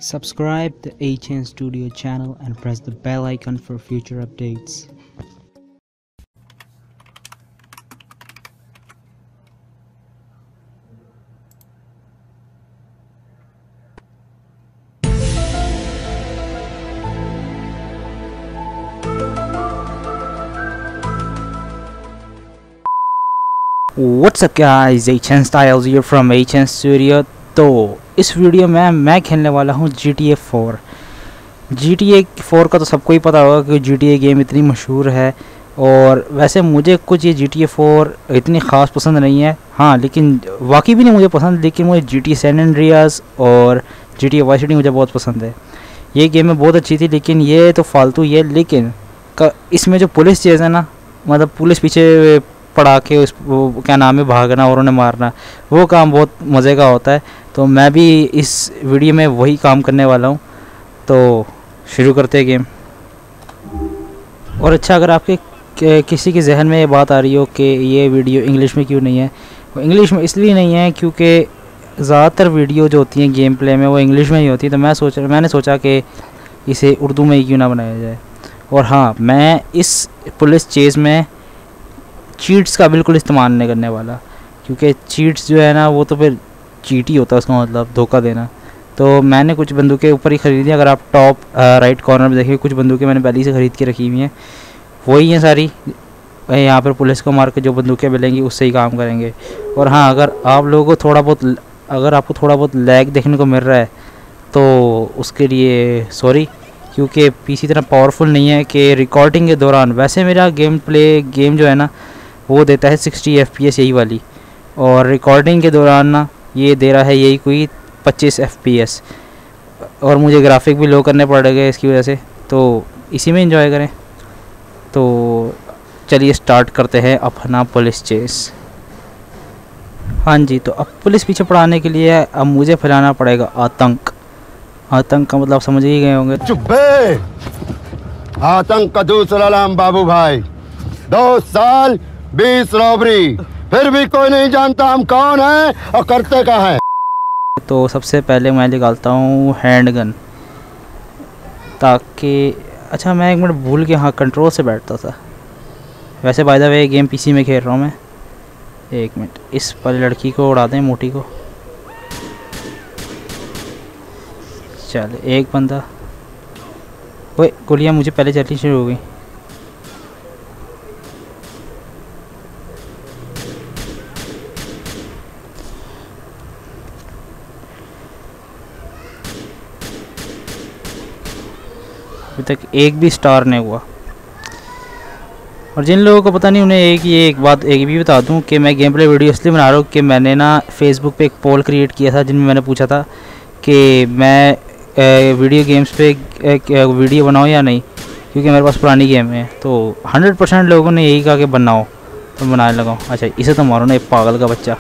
Subscribe the HN Studio channel and press the bell icon for future updates. What's up guys, HN Styles here from HN Studio। तो इस video में मैं खेलने वाला हूँ GTA 4। GTA 4 का तो सबको ही पता होगा कि GTA गेम इतनी मशहूर है। और वैसे मुझे कुछ ये GTA 4 इतनी ख़ास पसंद नहीं है, हाँ, लेकिन वाकई भी नहीं मुझे पसंद, लेकिन मुझे GTA सैन एंड्रियास और GTA वाइस सिटी मुझे बहुत पसंद है। ये गेम में बहुत अच्छी थी, लेकिन ये तो फालतू ही है। लेकिन इसमें जो पुलिस चीज़ है ना, मतलब पुलिस पीछे पड़ा के उस वो क्या नाम है भागना और उन्हें मारना, वो काम बहुत मज़े का होता है। तो मैं भी इस वीडियो में वही काम करने वाला हूँ। तो शुरू करते हैं गेम। और अच्छा, अगर आपके किसी के जहन में ये बात आ रही हो कि ये वीडियो इंग्लिश में क्यों नहीं है, वो इंग्लिश में इसलिए नहीं है क्योंकि ज़्यादातर वीडियो जो होती हैं गेम प्ले में वो इंग्लिश में ही होती है। तो मैंने सोचा कि इसे उर्दू में ही क्यों ना बनाया जाए। और हाँ, मैं इस पुलिस चेज़ में चीट्स का बिल्कुल इस्तेमाल नहीं करने वाला, क्योंकि चीट्स जो है ना वो तो फिर चीट ही होता है, उसका मतलब धोखा देना। तो मैंने कुछ बंदूकें ऊपर ही ख़रीदी। अगर आप टॉप राइट कॉर्नर में देखिए, कुछ बंदूकें मैंने पहले से ख़रीद के रखी हुई हैं, वही हैं सारी। यहाँ पर पुलिस को मार के जो बंदूकें मिलेंगी उससे ही काम करेंगे। और हाँ, अगर आप लोगों को आपको थोड़ा बहुत लैग देखने को मिल रहा है तो उसके लिए सॉरी, क्योंकि पीसी इतना पावरफुल नहीं है कि रिकॉर्डिंग के दौरान, वैसे मेरा गेम जो है ना वो देता है 60 FPS यही वाली, और रिकॉर्डिंग के दौरान ना ये दे रहा है यही कोई 25 FPS। और मुझे ग्राफिक भी लो करने पड़ गए इसकी वजह से, तो इसी में एंजॉय करें। तो चलिए स्टार्ट करते हैं अपना पुलिस चेस। हाँ जी, तो अब पुलिस पीछे पड़ाने के लिए अब मुझे फैलाना पड़ेगा आतंक। आतंक का मतलब समझ ही गए होंगे। चुप बे! आतंक का दूसरा नाम बाबू भाई। 2 साल 20 रॉबरी, फिर भी कोई नहीं जानता हम कौन है और करते क्या है। तो सबसे पहले मैं निकालता हूँ हैंडगन, ताकि अच्छा, मैं एक मिनट भूल के हाँ कंट्रोल से बैठता था। वैसे by the way game PC में खेल रहा हूँ मैं। एक मिनट, इस पर लड़की को उड़ा दें, मोटी को। चल, एक बंदा, ओए गोलियाँ मुझे पहले चलनी शुरू हो गई। अभी तक एक भी स्टार नहीं हुआ। और जिन लोगों को पता नहीं, उन्हें एक बात भी बता दूं कि मैं गेम प्ले वीडियो इसलिए बना रहा हूँ कि मैंने ना फेसबुक पे एक पोल क्रिएट किया था, जिनमें मैंने पूछा था कि मैं वीडियो गेम्स पे वीडियो बनाऊँ या नहीं, क्योंकि मेरे पास पुरानी गेम है। तो 100% लोगों ने यही कहा कि बनाओ, तो बनाने लगा। अच्छा, इसे तो मारो ना, एक पागल का बच्चा।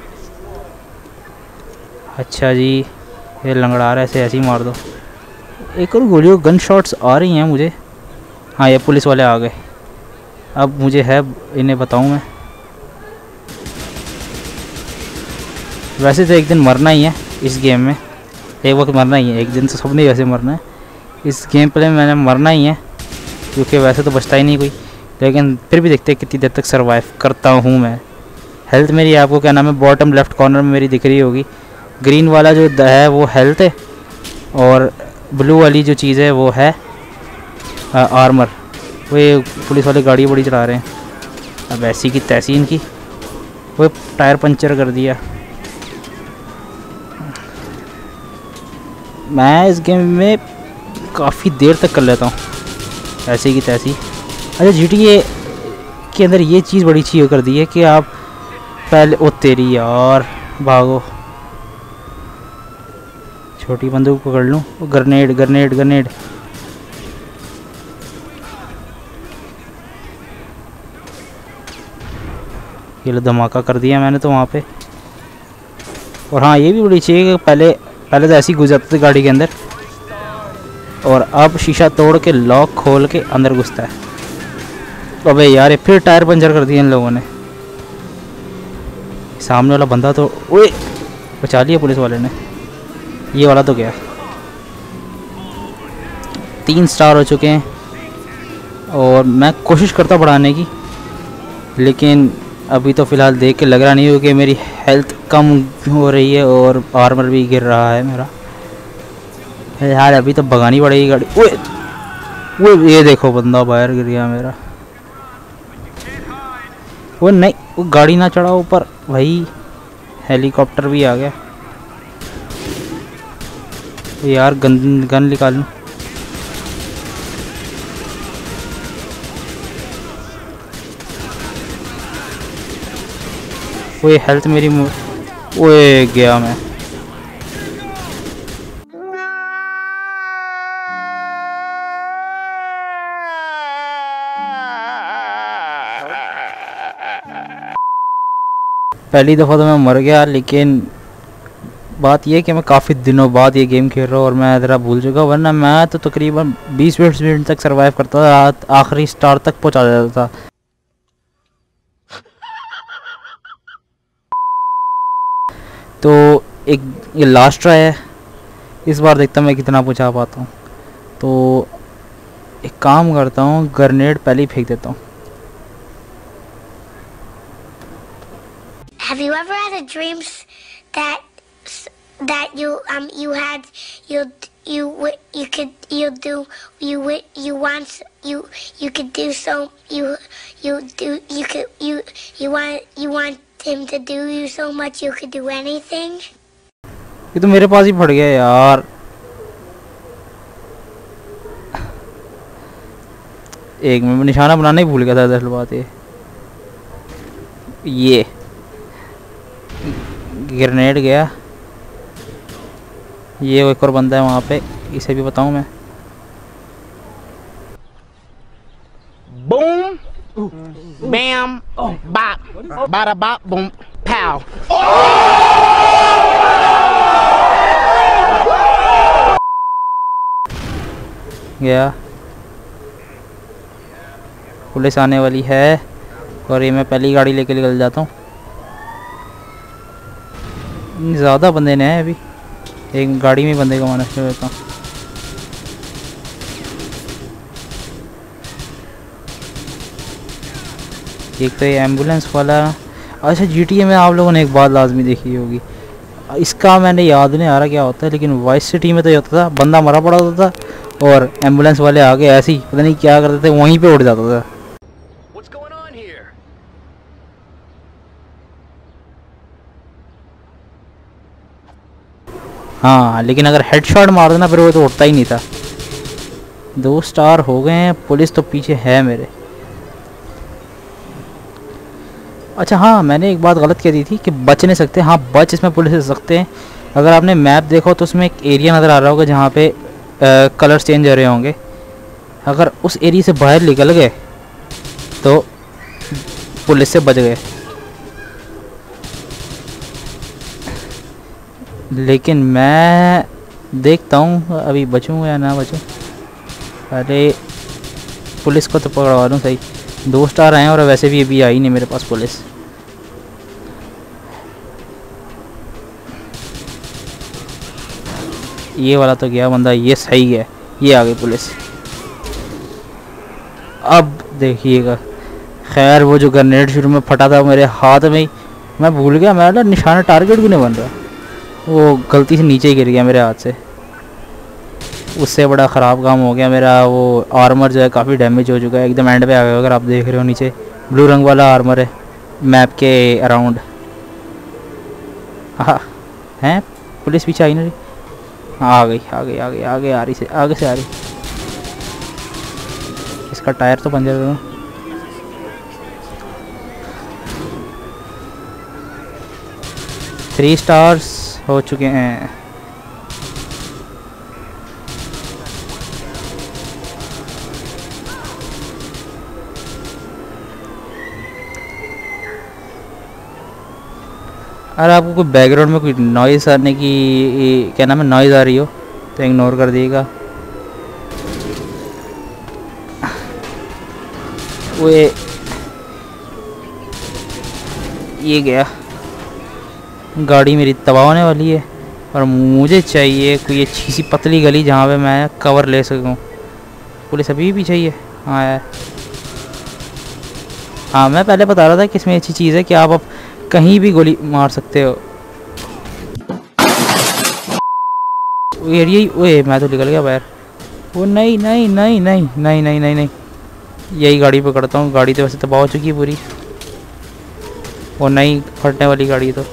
अच्छा जी, ये लंगड़ा रहा है, ऐसे ही मार दो। एक और गोलियों गन शॉट्स आ रही हैं मुझे। हाँ, ये पुलिस वाले आ गए। अब मुझे है इन्हें बताऊं मैं। वैसे तो एक दिन मरना ही है इस गेम में, एक वक्त मरना ही है, एक दिन तो सबने वैसे मरना है इस गेम प्ले में। मैंने मरना ही है, क्योंकि वैसे तो बचता ही नहीं कोई, लेकिन फिर भी देखते हैं कितनी देर तक सर्वाइव करता हूँ मैं। हेल्थ मेरी आपको क्या नाम है, बॉटम लेफ़्ट कॉर्नर में मेरी दिख रही होगी। ग्रीन वाला जो है वो हेल्थ है, और ब्लू वाली जो चीज़ है वो है आर्मर। वो ये पुलिस वाले गाड़ी बड़ी चला रहे हैं। अब ऐसी की तैसी इनकी, वो टायर पंचर कर दिया। मैं इस गेम में काफ़ी देर तक कर लेता हूँ, ऐसी की तैसी। अच्छा, GTA के अंदर ये चीज़ बड़ी अच्छी कर दी है कि आप पहले, ओ तेरी यार, भागो। छोटी बंदूक पकड़ लूँ, ग्रेनेड ग्रेनेड ग्रेनेड। ये लो, धमाका कर दिया मैंने तो वहाँ पे। और हाँ, ये भी बड़ी चाहिए कि पहले तो ऐसे ही घुस जाते थे गाड़ी के अंदर, और अब शीशा तोड़ के लॉक खोल के अंदर घुसता है। अबे यार, ये फिर टायर पंचर कर दिया इन लोगों ने। सामने वाला बंदा तो, ओए, बचा लिया पुलिस वाले ने। ये वाला तो गया। 3 स्टार हो चुके हैं और मैं कोशिश करता बढ़ाने की, लेकिन अभी तो फ़िलहाल देख के लग रहा नहीं हो कि मेरी हेल्थ कम हो रही है और आर्मर भी गिर रहा है मेरा। यार अभी तो भगानी पड़ेगी गाड़ी। वो ये देखो बंदा बाहर गिर गया मेरा। वो नहीं, वो गाड़ी ना चढ़ा ऊपर भाई, हेलीकॉप्टर भी आ गया। यार गन निकाल लूँ। वो हेल्थ मेरी ओए गया मैं। पहली दफ़ा तो मैं मर गया, लेकिन बात यह है कि मैं काफ़ी दिनों बाद ये गेम खेल रहा हूँ और मैं ज़रा भूल चुका, वरना मैं तो तकरीबन 20 मिनट तक सरवाइव करता था, आखिरी स्टार तक पहुँचा जाता था। तो एक ये लास्ट ट्राई है, इस बार देखता हूँ मैं कितना पहुँचा पाता हूँ। तो एक काम करता हूँ, ग्रेनेड पहले ही फेंक देता हूँ। Have you ever had a dreams that you had you could you do you want you could do so you want him to do you so much you could do anything? ये तो मेरे पास ही पड़ गया यार। एक मैं निशाना बनाना ही भूल गया था, दरअसल बात ये ग्रेनेड गया। ये एक और बंदा है वहाँ पे, इसे भी बताऊँ मैं। Boom, bam, bop, bada bop, boom, pow. गया, पुलिस आने वाली है और ये मैं पहली गाड़ी लेके निकल जाता हूँ। ज़्यादा बंदे ने हैं अभी, एक गाड़ी में बंदे को मारना शुरू करता हूँ। एक तो ये एम्बुलेंस वाला। अच्छा GTA में आप लोगों ने एक बात लाजमी देखी होगी, इसका मैंने याद नहीं आ रहा क्या होता है, लेकिन वाइस सिटी में तो ये होता था बंदा मरा पड़ा होता था और एम्बुलेंस वाले आगे ऐसे ही पता नहीं क्या करते थे, वहीं पे उड़ जाता था। हाँ, लेकिन अगर हेडशॉट मार देना फिर वो तो उठता ही नहीं था। 2 स्टार हो गए हैं, पुलिस तो पीछे है मेरे। अच्छा हाँ, मैंने एक बात गलत कह दी थी कि बच नहीं सकते। हाँ, बच इसमें पुलिस से सकते हैं। अगर आपने मैप देखो तो उसमें एक एरिया नज़र आ रहा होगा जहाँ पे कलर्स चेंज हो रहे होंगे। अगर उस एरिया से बाहर निकल गए तो पुलिस से बच गए, लेकिन मैं देखता हूँ अभी बचूँ या ना बचूँ। पहले पुलिस को तो पकड़वा लूँ सही। 2 स्टार आए हैं और वैसे भी अभी आई नहीं मेरे पास पुलिस। ये वाला तो गया बंदा, ये सही है, ये आ गई पुलिस। अब देखिएगा, खैर वो जो ग्रेनेड शुरू में फटा था मेरे हाथ में ही, मैं भूल गया मेरा निशाना टारगेट भी नहीं बन रहा, वो गलती से नीचे ही गिर गया मेरे हाथ से। उससे बड़ा ख़राब काम हो गया मेरा। वो आर्मर जो है काफ़ी डैमेज हो चुका है, एकदम एंड पे आ गया। अगर आप देख रहे हो नीचे ब्लू रंग वाला आर्मर है मैप के अराउंड। हाँ हैं, पुलिस पीछे आई ना, आ गई आगे आ रही से, आगे से आ रही। इसका टायर तो पंचर करो। थ्री स्टार्स हो चुके हैं। अगर आपको कोई बैकग्राउंड में कोई नॉइज़ आने की, क्या नाम है, नॉइज़ आ रही हो तो इग्नोर कर दिएगा। वो ये गया, गाड़ी मेरी तबाह होने वाली है और मुझे चाहिए कोई अच्छी सी पतली गली जहाँ पे मैं कवर ले सकूँ। पुलिस अभी भी पीछे ही है। हाँ यार, हाँ मैं पहले बता रहा था कि इसमें अच्छी चीज़ है कि आप अब कहीं भी गोली मार सकते हो। एरिया, ओए मैं तो निकल गया बाहर। वो नहीं नहीं नहीं नहीं नहीं नहीं नहीं नहीं, यही गाड़ी पकड़ता हूँ। गाड़ी तो वैसे तबाह हो चुकी है पूरी। वो नहीं, फटने वाली गाड़ी तो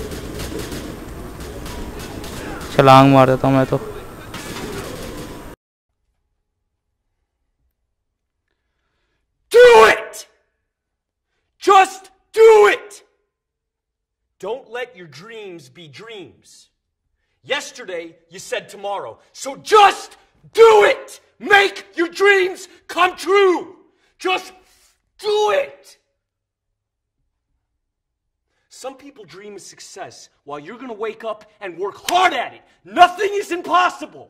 छलांग मार देता हूँ मैं तो। Do it! Just do it! Don't let your dreams be dreams. Yesterday, you said tomorrow. So just do it! Make your dreams come true! Just do it! Some people dream of success while you're gonna wake up and work hard at it. Nothing is impossible.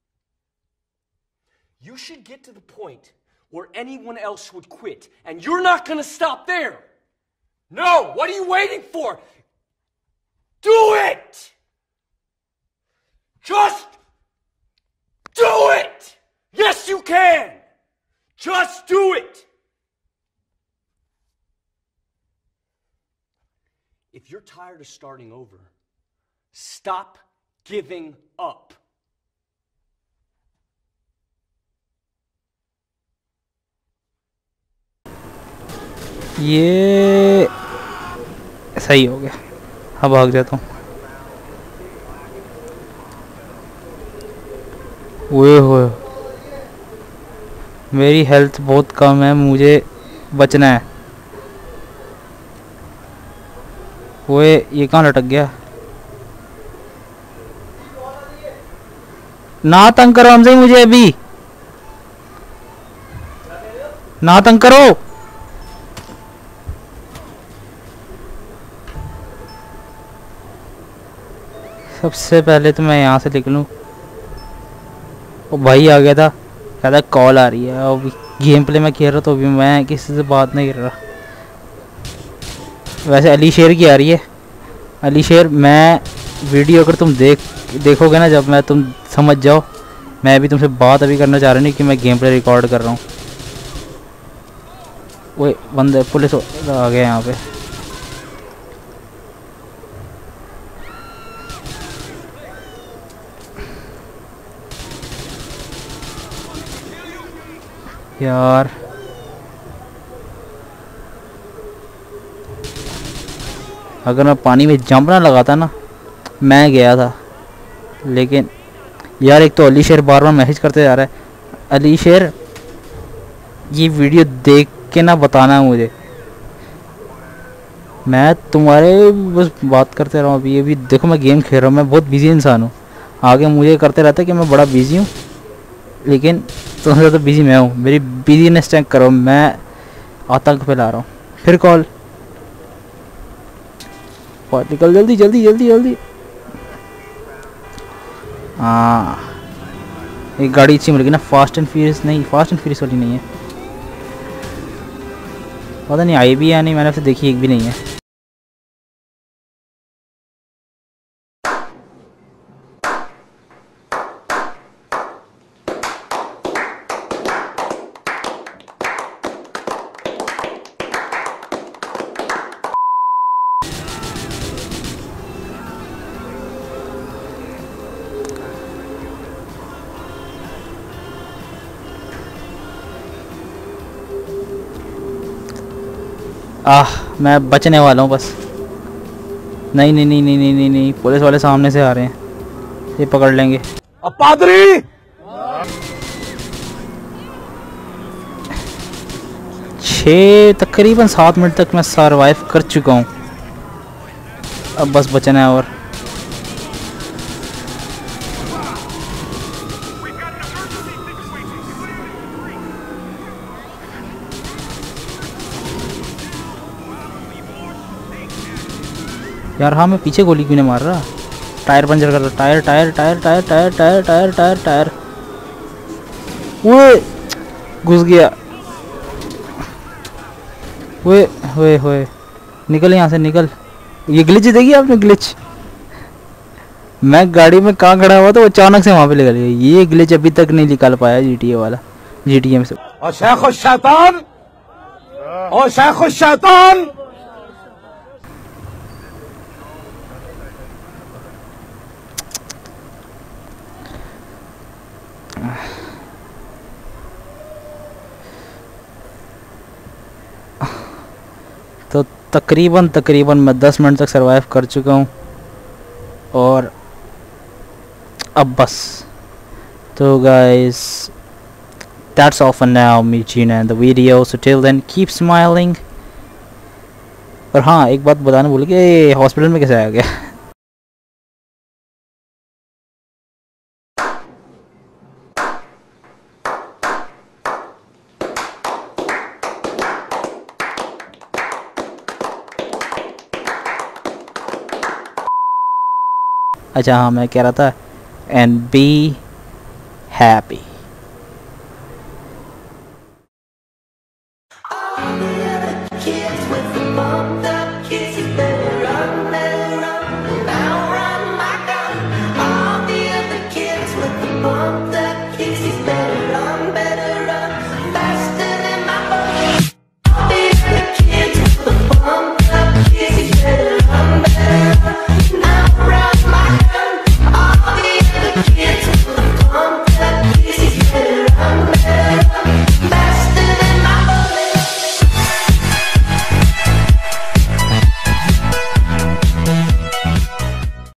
You should get to the point where anyone else would quit, and you're not gonna stop there. No, what are you waiting for? Do it! Just do it! Yes, you can! Just do it! If you're tired of starting over, stop giving up. ये सही हो गया। हाँ भाग जाता हूँ। ओए होए, मेरी हेल्थ बहुत कम है, मुझे बचना है। ओए ये कहाँ लटक गया? ना तंग करो हमसे मुझे, अभी ना तंग करो। सबसे पहले तो मैं यहाँ से निकलूँ। वो भाई आ गया था, कहता कॉल आ रही है। अब गेम प्ले में खेल रहा तो अभी मैं किसी से बात नहीं कर रहा। वैसे अली शेर की आ रही है। अली शेर, मैं वीडियो अगर तुम देखोगे ना, जब मैं तुम समझ जाओ मैं भी तुमसे बात अभी करना चाह रहा नहीं कि मैं गेम प्ले रिकॉर्ड कर रहा हूँ। वो बंदे पुलिस आ गए यहाँ पे। यार अगर मैं पानी में जंप ना लगाता ना, मैं गया था। लेकिन यार एक तो अली शेर बार बार मैसेज करते जा रहा है। अली शेर, ये वीडियो देख के ना बताना है मुझे। मैं तुम्हारे बस बात करते रहा हूँ। अभी देखो मैं गेम खेल रहा हूँ, मैं बहुत बिजी इंसान हूँ। आगे मुझे करते रहता है कि मैं बड़ा बिजी हूँ, लेकिन तुमसे ज़्यादा बिजी मैं हूँ। मेरी बिजीनेस चेक करो, मैं आतंक फैला रहा हूँ। फिर कॉल, निकल जल्दी जल्दी जल्दी जल्दी। हाँ एक गाड़ी अच्छी मिल गई ना, फास्ट एंड फ्यूरियस नहीं, फास्ट एंड फ्यूरियस वाली नहीं है। पता नहीं आई भी है नहीं, मैंने उसे देखी एक भी नहीं है। मैं बचने वाला हूँ बस। नहीं नहीं नहीं नहीं नहीं नहीं नहीं, पुलिस वाले सामने से आ रहे हैं, ये पकड़ लेंगे। पादरी! 6 तकरीबन 7 मिनट तक मैं सरवाइव कर चुका हूँ। अब बस बचना है। और यार हाँ, मैं पीछे गोली क्यों नहीं मार रहा? टायर पंचर कर दो। Tyre tyre tyre tyre tyre tyre tyre tyre tyre. ओए घुस गया। ओए ओए ओए, निकल यहाँ से निकल। ये ग्लिच देखी आपने? ग्लिच, मैं गाड़ी में कहाँ खड़ा हुआ तो अचानक से वहाँ पे निकल गया। ये ग्लिच अभी तक नहीं निकाल पाया GTA वाला। GTA में से। और शेख शैतान, और शेख शैतान। तो तकरीबन मैं 10 मिनट तक सरवाइव कर चुका हूँ और अब बस। तो guys that's all for now, me Gina and the video, so till then keep smiling। और हाँ एक बात बताना भूल गया, हॉस्पिटल में कैसे आ गया। अच्छा हाँ मैं कह रहा था and be happy।